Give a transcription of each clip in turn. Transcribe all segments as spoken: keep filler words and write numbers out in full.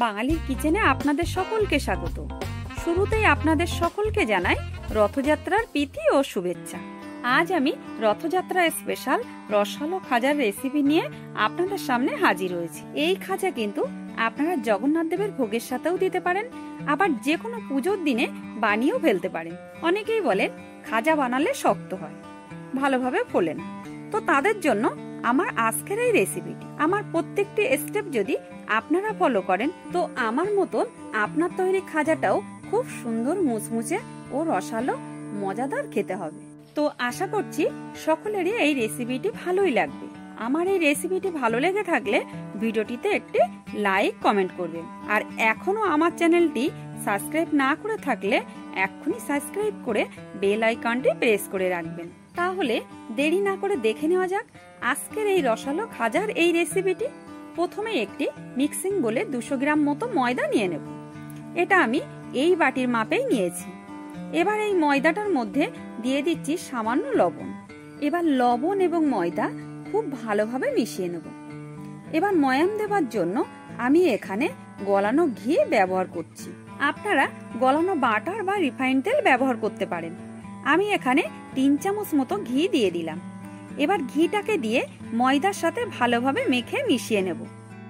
বাঙালির কিচেনে আপনাদের সকলকে স্বাগত। শুরুতেই আপনাদের সকলকে জানাই রথযাত্রার প্রীতি ও শুভেচ্ছা। আজ আমি রথযাত্রা স্পেশাল রসালো খাজার রেসিপি নিয়ে আপনাদের সামনে হাজির হয়েছি। এই খাজা কিন্তু আপনারা জগন্নাথ দেবের ভোগের সাথেও দিতে পারেন, আবার যে কোনো পুজোর দিনে বানিয়েও ফেলতে পারেন। অনেকেই বলেন খাজা বানালে শক্ত হয়, ভালোভাবে ফোলে না। তো তাদের জন্য আমার আজকের এই রেসিপিটি। আমার প্রত্যেকটি স্টেপ যদি আপনারা ফলো করেন তো আমার মতন আপনার তৈরি খাজাটাও খুব সুন্দর মুচমুচে ও রসালো মজাদার খেতে হবে। তো আশা করছি সকলেরই এই রেসিপিটি ভালোই লাগবে। আমার এই রেসিপিটি ভালো লেগে থাকলে ভিডিওটিতে একটি লাইক কমেন্ট করবেন, আর এখনো আমার চ্যানেলটি সাবস্ক্রাইব না করে থাকলে এক্ষুনি সাবস্ক্রাইব করে বেল আইকনটি প্রেস করে রাখবেন। তাহলে দেরি না করে দেখে নেওয়া যাক আজকের এই রসালো খাজার এই রেসিপিটি। প্রথমে একটি মিক্সিং বলে দুশো গ্রাম মতো ময়দা নিয়ে নেব। এটা আমি এই বাটির মাপেই নিয়েছি। এবার এই ময়দাটার মধ্যে দিয়ে দিচ্ছি সামান্য লবণ। এবার লবণ এবং ময়দা খুব ভালোভাবে মিশিয়ে নেব। এবার ময়াম দেওয়ার জন্য আমি এখানে গলানো ঘি ব্যবহার করছি। আপনারা গলানো বাটার বা রিফাইন তেল ব্যবহার করতে পারেন। আমি এখানে তিন চামচ মতো ঘি দিয়ে দিলাম। এবার ঘিটাকে দিয়ে ময়দার সাথে ভালোভাবে মেখে মিশিয়ে নেব।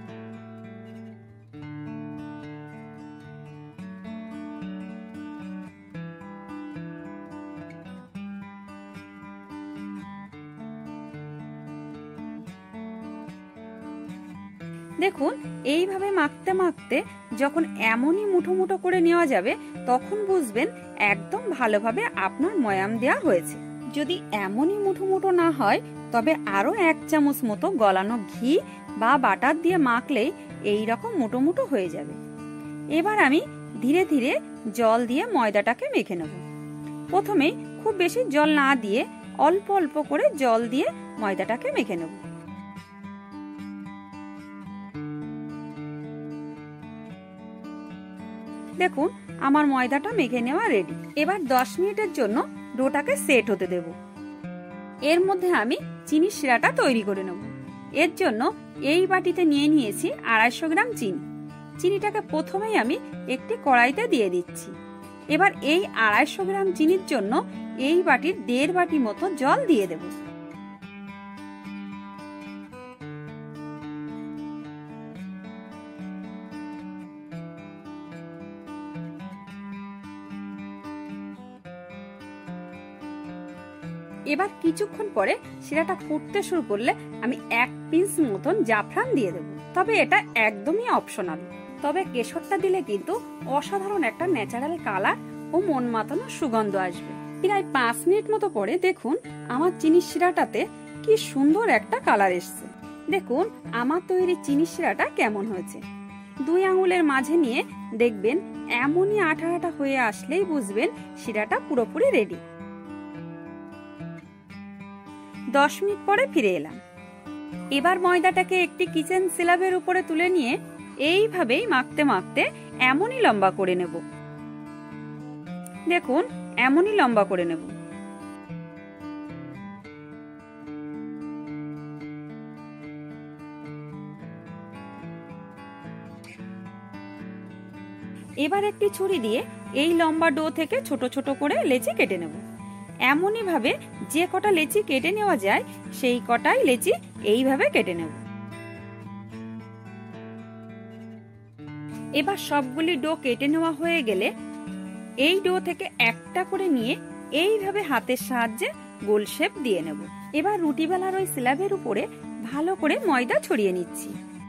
দেখুন এইভাবে মাখতে মাখতে যখন এমনই মুঠো মুঠো করে নেওয়া যাবে তখন বুঝবেন একদম ভালোভাবে আপনার ময়াম দেওয়া হয়েছে। যদি এমনই মুঠো মুঠো না হয় তবে আরো এক চামচ মতো গলানো ঘি বা বাটার দিয়ে মাখলেই এই রকম মুঠো মুঠো হয়ে যাবে। এবার আমি ধীরে ধীরে জল দিয়ে ময়দাটাকে মেখে নেব। প্রথমে খুব বেশি জল না দিয়ে অল্প অল্প করে জল দিয়ে ময়দাটাকে মেখে নেব। দেখুন আমার ময়দাটা মেখে নেওয়া রেডি। এবার দশ মিনিটের জন্য ডোটাকে সেট হতে দেব। এর মধ্যে আমি চিনি শিরাটা তৈরি করে নেব। এর জন্য এই বাটিতে নিয়ে নিয়েছি আড়াইশো গ্রাম চিনি। চিনিটাকে প্রথমেই আমি একটি কড়াইতে দিয়ে দিচ্ছি। এবার এই আড়াইশো গ্রাম চিনির জন্য এই বাটির দেড় বাটি মতো জল দিয়ে দেব। এবার কিছুক্ষণ পরে শিরাটা ফুটতে শুরু করলে আমি এক পিঞ্চ মতন জাফরান দিয়ে দেব। তবে এটা একদমই অপশনাল। তবে কেশরটা দিলে কিন্তু অসাধারণ একটা ন্যাচারাল কালার ও মন মাতানো সুগন্ধ আসবে। প্রায় পাঁচ মিনিট মতো পরে দেখুন আমার চিনির শিরাটাতে কি সুন্দর একটা কালার এসছে। দেখুন আমার তৈরি চিনির শিরাটা কেমন হয়েছে। দুই আঙুলের মাঝে নিয়ে দেখবেন এমনই আঠা আঠা হয়ে আসলেই বুঝবেন শিরাটা পুরোপুরি রেডি। দশ মিনিট পরে ফিরে এলাম। এবার ময়দাটাকে একটি কিচেন স্ল্যাবের উপরে তুলে নিয়ে এইভাবেই মাখতে মাখতে এমনই লম্বা করে নেব। দেখুন এমনই লম্বা করে নেব। এবার একটি ছুরি দিয়ে এই লম্বা ডো থেকে ছোট ছোট করে লেচি কেটে নেব। এমনই ভাবে যে কটা লেচি কেটে নেওয়া যায় সেই কটাই লেচি এইভাবে কেটে নেব। এবার সবগুলি ডো কেটে নেওয়া হয়ে গেলে এই ডো থেকে একটা করে নিয়ে এইভাবে হাতের সাহায্যে গোল শেপ দিয়ে নেব। এবার রুটি বেলার ওই স্ল্যাবের উপরে ভালো করে ময়দা ছড়িয়ে নিচ্ছি।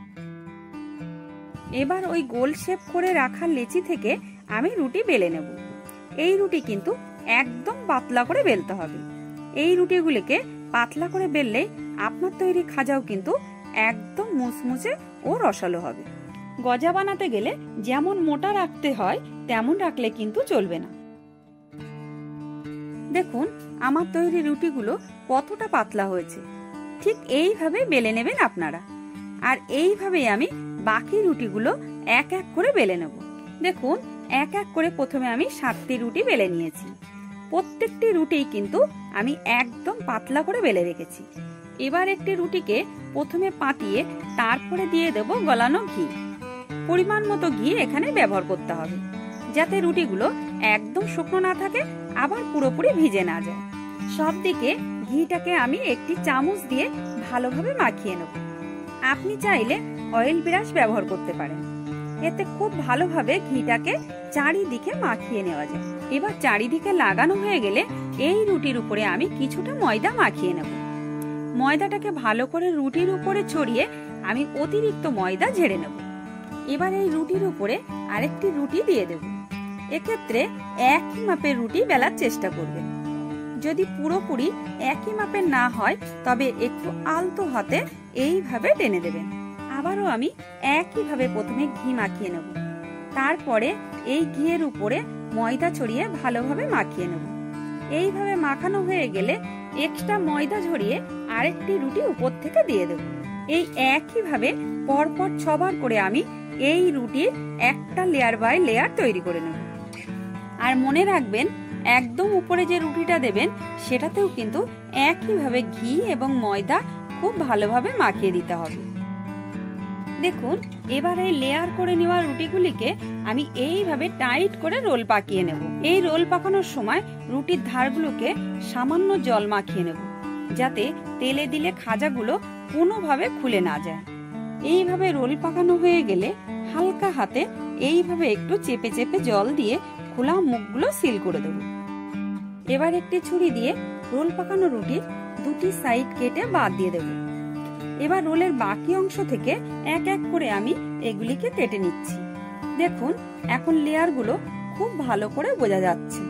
এবার ওই গোল শেপ করে রাখা লেচি থেকে আমি রুটি বেলে নেব। এই রুটি কিন্তু একদম পাতলা করে বেলতে হবে। এই রুটিগুলিকে পাতলা করে বেললে আপনার তৈরি খাজাও কিন্তু একদম মুচমুচে ও রসালো হবে। গজা বানাতে গেলে যেমন মোটা রাখতে হয় তেমন রাখলে কিন্তু চলবে না। দেখুন আমার তৈরি রুটিগুলো কতটা পাতলা হয়েছে। ঠিক এইভাবে বেলে নেবেন আপনারা। আর এইভাবেই আমি বাকি রুটিগুলো এক এক করে বেলে নেব। দেখুন এক এক করে প্রথমে আমি সাতটি রুটি বেলে নিয়েছি। প্রত্যেকটি রুটি কিন্তু আমি একদম পাতলা করে বেলে রেখেছি। এবার একটি রুটিকে প্রথমে পাতিয়ে তারপরে দিয়ে দেব গলানো ঘি। পরিমাণ মতো ঘি এখানে ব্যবহার করতে হবে, যাতে রুটিগুলো একদম শুকনো না থাকে, আবার পুরোপুরি ভিজে না যায়। সব দিকে ঘিটাকে আমি একটি চামচ দিয়ে ভালোভাবে মাখিয়ে নেব। আপনি চাইলে অয়েল ব্রাশ ব্যবহার করতে পারেন, এতে খুব ভালোভাবে ঘিটাকে চারিদিকে মাখিয়ে নেওয়া যায়। এবার চারিদিকে লাগানো হয়ে গেলে এই রুটির উপরে আমি কিছুটা ময়দা মাখিয়ে নেব। ময়দাটাকে ভালো করে রুটির উপরে ছড়িয়ে আমি অতিরিক্ত ময়দা ঝেড়ে নেব। এবার এই রুটির উপরে আরেকটি রুটি দিয়ে দেব। এক্ষেত্রে একই মাপের রুটি বেলার চেষ্টা করবেন। যদি পুরোপুরি একই মাপের না হয় তবে একটু আলতো হাতে এইভাবে টেনে দেবেন। আবারও আমি একইভাবে প্রথমে ঘি মাখিয়ে নেব, তারপরে এই ঘিয়ের উপরে ময়দা ছড়িয়ে ভালোভাবে মাখিয়ে নেব। এইভাবে মাখানো হয়ে গেলে এক্সট্রা ময়দা ঝরিয়ে আরেকটি রুটি উপর থেকে দিয়ে দেব। এই একইভাবে পরপর ছবার করে আমি এই রুটির একটা লেয়ার বাই লেয়ার তৈরি করে নেব। আর মনে রাখবেন, একদম উপরে যে রুটিটা দেবেন সেটাতেও কিন্তু একইভাবে ঘি এবং ময়দা খুব ভালোভাবে মাখিয়ে দিতে হবে। দেখুন, এবার এই লেয়ার করে নেওয়া রুটিগুলিকে আমি এইভাবে টাইট করে রোল পাকিয়ে নেব। এই রোল পাকানোর সময় রুটির ধারগুলোকে সামান্য জল মাখিয়ে নেব, যাতে তেলে দিলে খাজাগুলো কোনোভাবে খুলে না যায়। এইভাবে রোল পাকানো হয়ে গেলে হালকা হাতে এইভাবে একটু চেপে চেপে জল দিয়ে খোলা মুখগুলো সিল করে দেব। এবার একটি ছুরি দিয়ে রোল পাকানো রুটির দুটি সাইড কেটে বাদ দিয়ে দেব। এবার রোলের বাকি অংশ থেকে এক এক করে আমি এগুলিকে কেটে নিচ্ছি। দেখুন, এখন লেয়ারগুলো খুব ভালো করে বোঝা যাচ্ছে।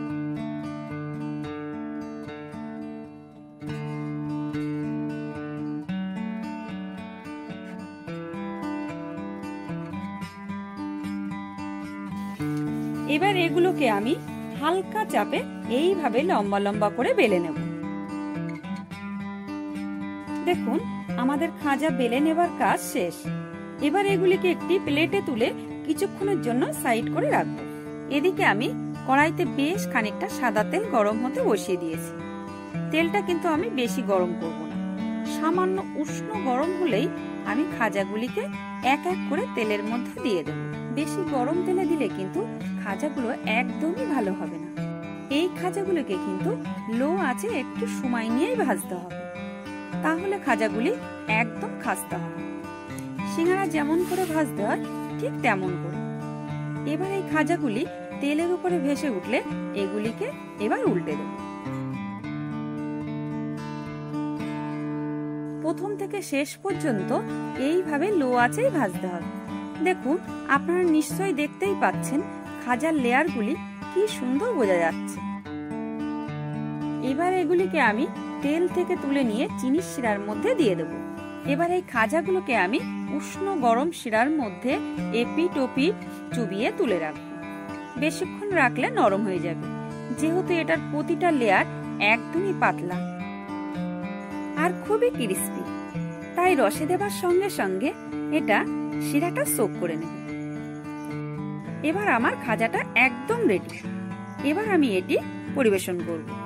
এবার এগুলোকে আমি হালকা চাপে এইভাবে লম্বা লম্বা করে বেলে নেব। দেখুন, আমাদের খাজা বেলে নেবার কাজ শেষ। এবার এগুলিকে একটি প্লেটে তুলে কিছুক্ষণের জন্য সাইড করে রাখবো। এদিকে আমি কড়াইতে বেশ খানিকটা সাদা তেল গরম হতে বসিয়ে দিয়েছি। তেলটা কিন্তু আমি বেশি গরম করব না, সামান্য উষ্ণ গরম হলেই আমি খাজাগুলিকে এক এক করে তেলের মধ্যে দিয়ে দেব। বেশি গরম তেলে দিলে কিন্তু খাজাগুলো একদমই ভালো হবে না। এই খাজাগুলোকে কিন্তু লো আঁচে একটু সময় নিয়েই ভাজতে হবে, তাহলে খাজাগুলি একদম খাস্তা হবে। সিঙ্গারা যেমন করে ভাজতে হয় ঠিক তেমন করে। এবার এই খাজাগুলি তেলের উপরে ভেসে উঠলে এগুলিকে এবার উল্টে দেব। প্রথম থেকে শেষ পর্যন্ত এইভাবে লো আঁচেই ভাজতে হবে। দেখুন, আপনারা নিশ্চয়ই দেখতেই পাচ্ছেন খাজার লেয়ারগুলি কি সুন্দর বোঝা যাচ্ছে। এবার এগুলিকে আমি তেল থেকে তুলে নিয়ে চিনির শিরার মধ্যে দিয়ে দেব। এবার এই খাজাগুলোকে আমি উষ্ণ গরম শিরার মধ্যে এপিট ওপিট চুবিয়ে তুলে রাখবো। বেশিক্ষণ রাখলে নরম হয়ে যাবে, যেহেতু এটার প্রতিটা লেয়ার একদমই পাতলা আর খুবই ক্রিস্পি, তাই রসে দেবার সঙ্গে সঙ্গে এটা শিরাটা সোক করে নেবে। এবার আমার খাজাটা একদম রেডি। এবার আমি এটি পরিবেশন করব।